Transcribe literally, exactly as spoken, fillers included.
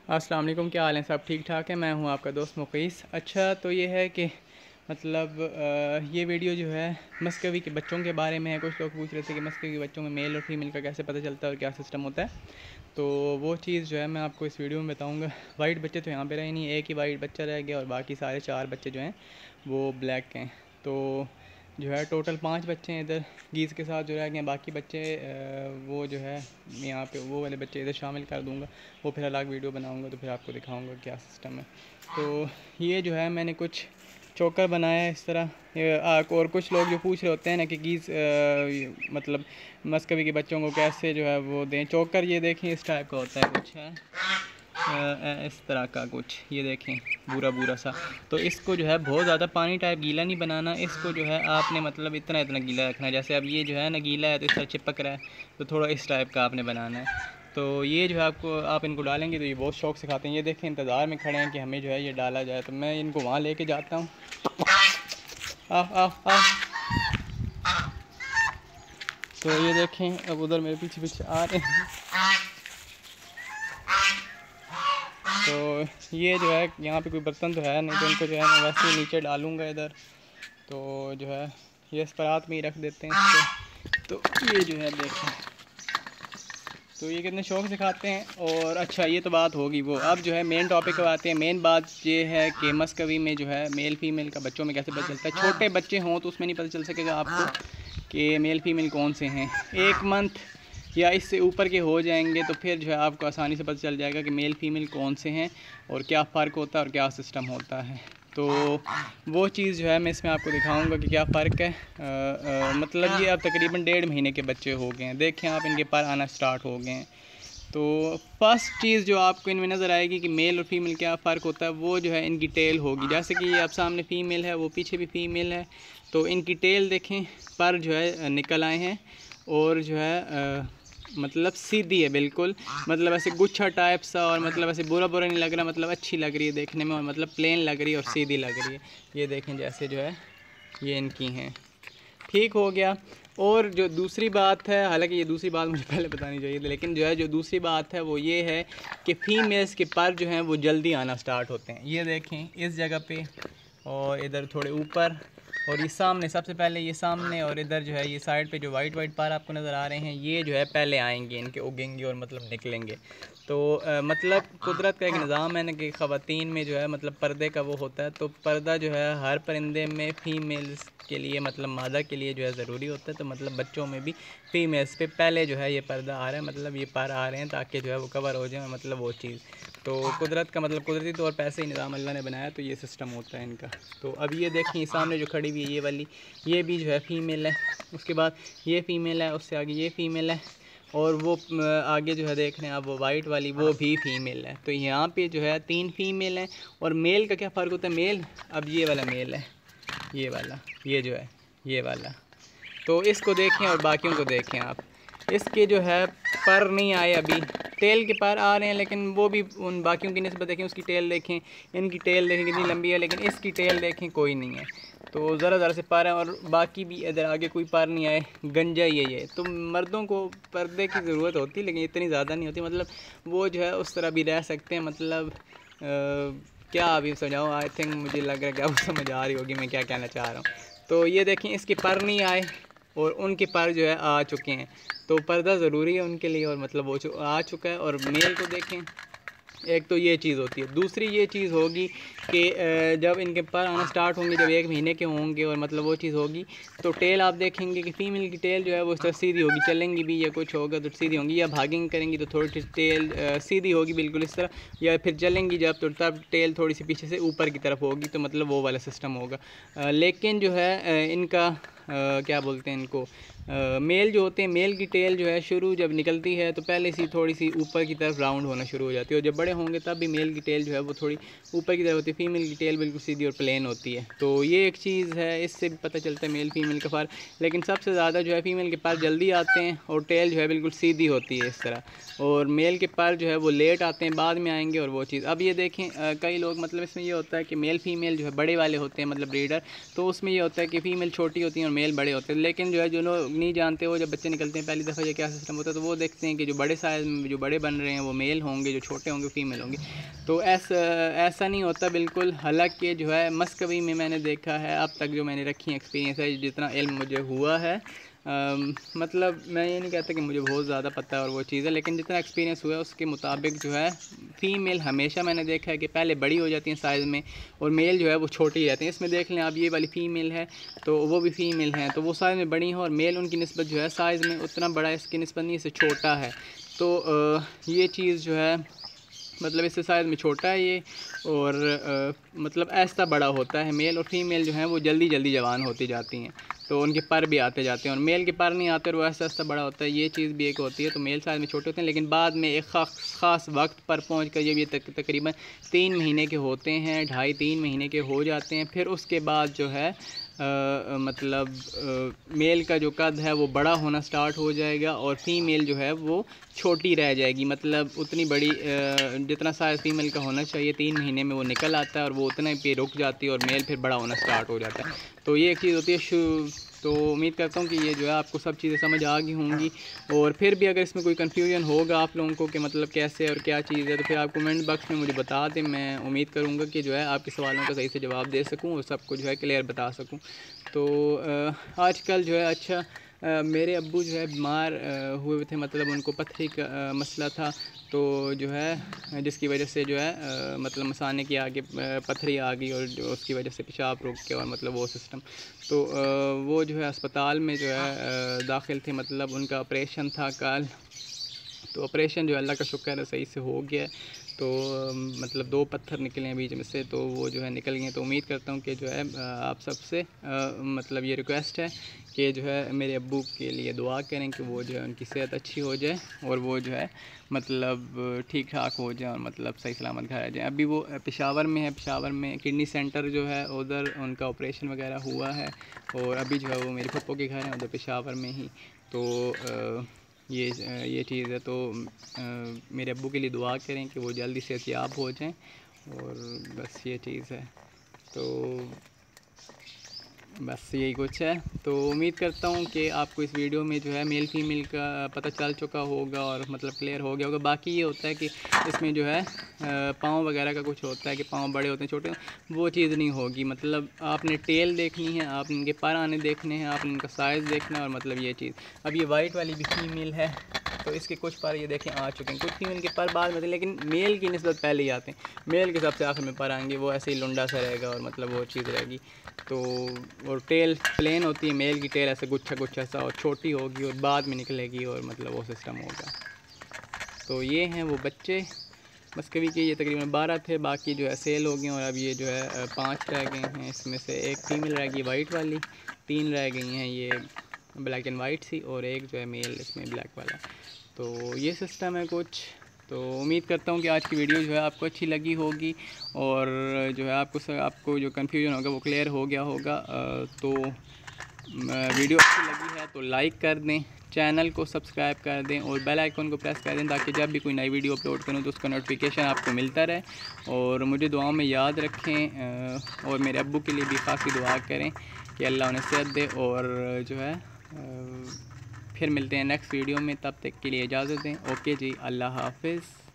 अस्सलाम वालेकुम, क्या हाल है? सब ठीक ठाक है। मैं हूं आपका दोस्त मुक़ीस। अच्छा, तो ये है कि मतलब आ, ये वीडियो जो है मस्कवी के बच्चों के बारे में है। कुछ लोग पूछ रहे थे कि मस्कवी के बच्चों में मेल और फीमेल का कैसे पता चलता है और क्या सिस्टम होता है। तो वो चीज़ जो है मैं आपको इस वीडियो में बताऊँगा। वाइट बच्चे तो यहाँ पे रहे नहीं, एक ही वाइट बच्चा रह गया और बाकी सारे चार बच्चे जो हैं वो ब्लैक हैं। तो जो है टोटल पाँच बच्चे हैं इधर गीज़ के साथ जो रह गए हैं। बाकी बच्चे वो जो है यहाँ पे वो वाले बच्चे इधर शामिल कर दूँगा। वो फिर अलग वीडियो बनाऊँगा तो फिर आपको दिखाऊँगा क्या सिस्टम है। तो ये जो है मैंने कुछ चोकर बनाया है इस तरह। और कुछ लोग जो पूछ रहे होते हैं ना कि गीज़ मतलब मस्कवी के बच्चों को कैसे जो है वो दें चोकर। ये देखें इस टाइप का होता है, कुछ है इस तरह का कुछ, ये देखें बुरा बुरा सा। तो इसको जो है बहुत ज़्यादा पानी टाइप गीला नहीं बनाना। इसको जो है आपने मतलब इतना इतना गीला रखना है। जैसे अब ये जो है ना गीला है तो इस तरह चिपक रहा है, तो थोड़ा इस टाइप का आपने बनाना है। तो ये जो है आपको आप इनको डालेंगे तो ये बहुत शौक से खाते हैं। ये देखें इंतज़ार में खड़े हैं कि हमें जो है ये डाला जाए। तो मैं इनको वहाँ लेके जाता हूँ। आ आ आ तो ये देखें अब उधर मेरे पीछे पीछे आ रहे हैं। तो ये जो है यहाँ पे कोई बर्तन तो है नहीं, तो इनको जो है मैं वैसे ही नीचे डालूँगा इधर। तो जो है ये इस परात में ही रख देते हैं इसको। तो ये जो है देखें, तो ये कितने शौक़ से खाते हैं। और अच्छा, ये तो बात होगी वो। अब जो है मेन टॉपिक पर आते हैं। मेन बात ये है कि मस्कवी में जो है मेल फीमेल का बच्चों में कैसे पता चलता है। छोटे बच्चे हों तो उसमें नहीं पता चल सकेगा आपको कि मेल फीमेल कौन से हैं। एक मंथ या इससे ऊपर के हो जाएंगे तो फिर जो है आपको आसानी से पता चल जाएगा कि मेल फीमेल कौन से हैं और क्या फ़र्क होता है और क्या सिस्टम होता है। तो वो चीज़ जो है मैं इसमें आपको दिखाऊंगा कि क्या फ़र्क है। आ, आ, मतलब ये अब तकरीबन डेढ़ महीने के बच्चे हो गए हैं। देखें आप, इनके पर आना स्टार्ट हो गए हैं। तो फर्स्ट चीज़ जो आपको इनमें नज़र आएगी कि मेल और फीमेल क्या फ़र्क होता है, वो जो है इनकी टेल होगी। जैसे कि ये अब सामने फ़ीमेल है, वो पीछे भी फ़ीमेल है। तो इनकी टेल देखें, पर जो है निकल आए हैं और जो है आ, मतलब सीधी है बिल्कुल। मतलब ऐसे गुच्छा टाइप सा, और मतलब ऐसे बुरा बुरा नहीं लग रहा, मतलब अच्छी लग रही है देखने में, और मतलब प्लेन लग रही है और सीधी लग रही है। ये देखें जैसे जो है ये इनकी हैं। ठीक हो गया। और जो दूसरी बात है, हालांकि ये दूसरी बात मुझे पहले बतानी चाहिए थी, लेकिन जो है जो दूसरी बात है वो ये है कि फ़ीमेल्स के पर जो हैं वो जल्दी आना स्टार्ट होते हैं। ये देखें इस जगह पे और इधर थोड़े ऊपर, और ये सामने सबसे पहले ये सामने, और इधर जो है ये साइड पे जो वाइट वाइट पर आपको नज़र आ रहे हैं, ये जो है पहले आएंगे, इनके उगेंगे और मतलब निकलेंगे। तो आ, मतलब कुदरत का एक निज़ाम है ना कि ख़वातीन में जो है मतलब पर्दे का वो होता है। तो पर्दा जो है हर परिंदे में फ़ीमेल्स के लिए मतलब मादा के लिए जो है ज़रूरी होता है। तो मतलब बच्चों में भी फ़ीमेल्स पे पहले जो है ये पर्दा आ रहा है, मतलब ये पर आ रहे हैं ताकि जो है वो कवर हो जाए, मतलब वो चीज़। तो कुदरत का मतलब कुदरती तौर पर ऐसे ही निज़ाम अल्लाह ने बनाया, तो ये सिस्टम होता है इनका। तो अब ये देखें सामने जो खड़ी हुई है ये वाली, ये भी जो है फ़ीमेल है। उसके बाद ये फ़ीमेल है, उससे आगे ये फ़ीमेल है, और वो आगे जो है देख रहे हैं आप वो वाइट वाली, वो भी फ़ीमेल है। तो यहाँ पे जो है तीन फ़ीमेल हैं। और मेल का क्या फ़र्क होता है? मेल अब ये वाला मेल है, ये वाला, ये जो है ये वाला। तो इसको देखें और बाकियों को देखें आप। इसके जो है पर नहीं आए अभी, टेल के पर आ रहे हैं, लेकिन वो भी उन बाकियों की निस्बत देखें। उसकी टेल देखें, इनकी टेल देखें कितनी लंबी है, लेकिन इसकी टेल देखें कोई नहीं है। तो ज़रा ज़रा से पर है, और बाकी भी इधर आगे कोई पर नहीं आए, गंजा ही है ये। तो मर्दों को पर्दे की ज़रूरत होती है, लेकिन इतनी ज़्यादा नहीं होती। मतलब वो जो है उस तरह भी रह सकते हैं। मतलब आ, क्या अभी समझाऊँ, आई थिंक मुझे लग रहा है कि आप समझ आ रही होगी मैं क्या कहना चाह रहा हूँ। तो ये देखें इसके पर नहीं आए और उनके पर जो है आ चुके हैं। तो पर्दा ज़रूरी है उनके लिए, और मतलब वो आ चुका है। और मेल को देखें, एक तो ये चीज़ होती है। दूसरी ये चीज़ होगी कि जब इनके पर आना स्टार्ट होंगे, जब एक महीने के होंगे, और मतलब वो चीज़ होगी तो टेल आप देखेंगे कि फ़ीमेल की टेल जो है वो इस तरह सीधी होगी। चलेंगी भी या कुछ होगा तो सीधी होंगी, या भागेंगी करेंगी तो थोड़ी सी टेल सीधी होगी बिल्कुल इस तरह, या फिर चलेंगी जब तो तब टेल थोड़ी सी पीछे से ऊपर की तरफ होगी। तो मतलब वो वाला सिस्टम होगा। लेकिन जो है इनका क्या बोलते हैं इनको, Uh, मेल जो होते हैं, मेल की टेल जो है शुरू जब निकलती है तो पहले से थोड़ी सी ऊपर की तरफ राउंड होना शुरू हो जाती है, और जब बड़े होंगे तब भी मेल की टेल जो है वो थोड़ी ऊपर की तरफ होती है। फीमेल की टेल बिल्कुल सीधी और प्लेन होती है। तो ये एक चीज़ है, इससे भी पता चलता है मेल फीमेल का फ़र्क। लेकिन सबसे ज़्यादा जो है फीमेल के पर जल्दी आते हैं और टेल जो है बिल्कुल सीधी होती है इस तरह, और मेल के पर जो है वो लेट आते हैं, बाद में आएंगे। और वो चीज़ अब ये देखें, आ, कई लोग मतलब इसमें ये होता है कि मेल फीमेल जो है बड़े वाले होते हैं मतलब ब्रीडर, तो उसमें ये होता है कि फ़ीमेल छोटी होती हैं और मेल बड़े होते हैं। लेकिन जो है जो लोग नहीं जानते, वो जब बच्चे निकलते हैं पहली दफ़ा ये क्या सिस्टम होता है, तो वो देखते हैं कि जो बड़े साइज़ में जो बड़े बन रहे हैं वो मेल होंगे, जो छोटे होंगे फीमेल होंगे। तो ऐसा ऐसा नहीं होता बिल्कुल। हालांकि जो है मस्कवी में मैंने देखा है, अब तक जो मैंने रखी एक्सपीरियंस है, जितना इल्म मुझे हुआ है, Um, मतलब मैं ये नहीं कहता कि मुझे बहुत ज़्यादा पता है और वो चीज़ है, लेकिन जितना एक्सपीरियंस हुआ है उसके मुताबिक जो है फ़ीमेल हमेशा मैंने देखा है कि पहले बड़ी हो जाती हैं साइज़ में और मेल जो है वो छोटी रहते हैं। इसमें देख लें आप, ये वाली फ़ीमेल है तो वो भी फ़ीमेल है, तो वो साइज़ में बड़ी हैं और मेल उनकी निस्बत जो है साइज़ में उतना बड़ा इसकी निस्बत नहीं, इससे छोटा है। तो आ, ये चीज़ जो है मतलब इससे साइज़ में छोटा है ये, और आ, मतलब ऐसा बड़ा होता है। मेल और फीमेल जो हैं वो जल्दी जल्दी जवान होती जाती हैं, तो उनके पर भी आते जाते हैं, और मेल के पर नहीं आते और वो ऐसा ऐसा बड़ा होता है। ये चीज़ भी एक होती है। तो मेल साइज़ में छोटे होते हैं, लेकिन बाद में एक ख़ास वक्त पर पहुँच कर जब ये तक, तकरीबन तीन महीने के होते हैं, ढाई तीन महीने के हो जाते हैं, फिर उसके बाद जो है आ, मतलब आ, मेल का जो कद है वो बड़ा होना स्टार्ट हो जाएगा और फीमेल जो है वो छोटी रह जाएगी। मतलब उतनी बड़ी आ, जितना साइज़ फीमेल का होना चाहिए तीन महीने में वो निकल आता है और वो उतने पे रुक जाती है और मेल फिर बड़ा होना स्टार्ट हो जाता है। तो ये एक चीज़ होती है शु तो उम्मीद करता हूँ कि ये जो है आपको सब चीज़ें समझ आ गई होंगी। और फिर भी अगर इसमें कोई कन्फ्यूजन होगा आप लोगों को कि मतलब कैसे और क्या चीज़ है, तो फिर आप कमेंट बॉक्स में मुझे बता दें। मैं उम्मीद करूँगा कि जो है आपके सवालों का सही से जवाब दे सकूँ और सबको जो है क्लियर बता सकूँ। तो आजकल जो है अच्छा आ, मेरे अब्बू जो है बीमार हुए थे, मतलब उनको पथरी का आ, मसला था, तो जो है जिसकी वजह से जो है आ, मतलब मसाने की आगे पथरी आ गई और जो उसकी वजह से पेशाब रुक गया और मतलब वो सिस्टम। तो आ, वो जो है अस्पताल में जो है दाखिल थे, मतलब उनका ऑपरेशन था कल। तो ऑपरेशन जो अल्लाह का शुक्र है सही से हो गया। तो मतलब दो पत्थर निकले हैं बीच में से, तो वो जो है निकल गए। तो उम्मीद करता हूँ कि जो है आप सबसे मतलब ये रिक्वेस्ट है कि जो है मेरे अब्बू के लिए दुआ करें कि वो जो है उनकी सेहत अच्छी हो जाए और वो जो है मतलब ठीक ठाक हो जाए और मतलब सही सलामत घर आ जाए। अभी वो पेशावर में है, पेशावर में किडनी सेंटर जो है उधर उनका ऑपरेशन वगैरह हुआ है, और अभी जो है वो मेरे पप्पो के घर हैं उधर पेशावर में ही। तो आ, ये ये चीज़ है। तो आ, मेरे अब्बू के लिए दुआ करें कि वो जल्दी सेहतयाब हो जाएं, और बस ये चीज़ है। तो बस यही कुछ है। तो उम्मीद करता हूँ कि आपको इस वीडियो में जो है मेल फीमेल का पता चल चुका होगा और मतलब क्लियर हो गया होगा। बाकी ये होता है कि इसमें जो है पाँव वगैरह का कुछ होता है कि पाँव बड़े होते हैं छोटे, वो चीज़ नहीं होगी। मतलब आपने टेल देखनी है, आप इनके पर आने देखने हैं, आपने इनका साइज़ देखना है, और मतलब ये चीज़। अब ये वाइट वाली भी फीमेल है, तो इसके कुछ पर ये देखें आ चुके हैं। कुछ फीमेल के पर बाद में थे, लेकिन मेल की निस्बत पहले ही आते हैं। मेल के सबसे आखिर में पर आएंगे, वो ऐसे ही लुंडा सा रहेगा और मतलब वो चीज़ रहेगी। तो और टेल प्लेन होती है, मेल की टेल ऐसे गुच्छा गुच्छा सा और छोटी होगी और बाद में निकलेगी और मतलब वो सिस्टम होगा। तो ये हैं वो बच्चे मस्कवी के, ये तकरीबन बारह थे, बाकी जो है सेल हो गए और अब ये जो है पाँच रह गए हैं। इसमें से एक फीमेल रह गई वाइट वाली, तीन रह गई हैं ये ब्लैक एंड वाइट सी, और एक जो है मेल इसमें ब्लैक वाला। तो ये सिस्टम है कुछ। तो उम्मीद करता हूँ कि आज की वीडियो जो है आपको अच्छी लगी होगी, और जो है आपको आपको जो कन्फ्यूजन होगा वो क्लियर हो गया होगा। तो वीडियो अच्छी लगी है तो लाइक कर दें, चैनल को सब्सक्राइब कर दें और बेल आइकन को प्रेस कर दें, ताकि जब भी कोई नई वीडियो अपलोड करूं तो उसका नोटिफिकेशन आपको मिलता रहे। और मुझे दुआओं में याद रखें, और मेरे अब्बू के लिए भी खासी दुआ करें कि अल्लाह उन्हें सेहत दे। और जो है फिर मिलते हैं नेक्स्ट वीडियो में, तब तक के लिए इजाज़त दें। ओके जी, अल्लाह हाफिज़।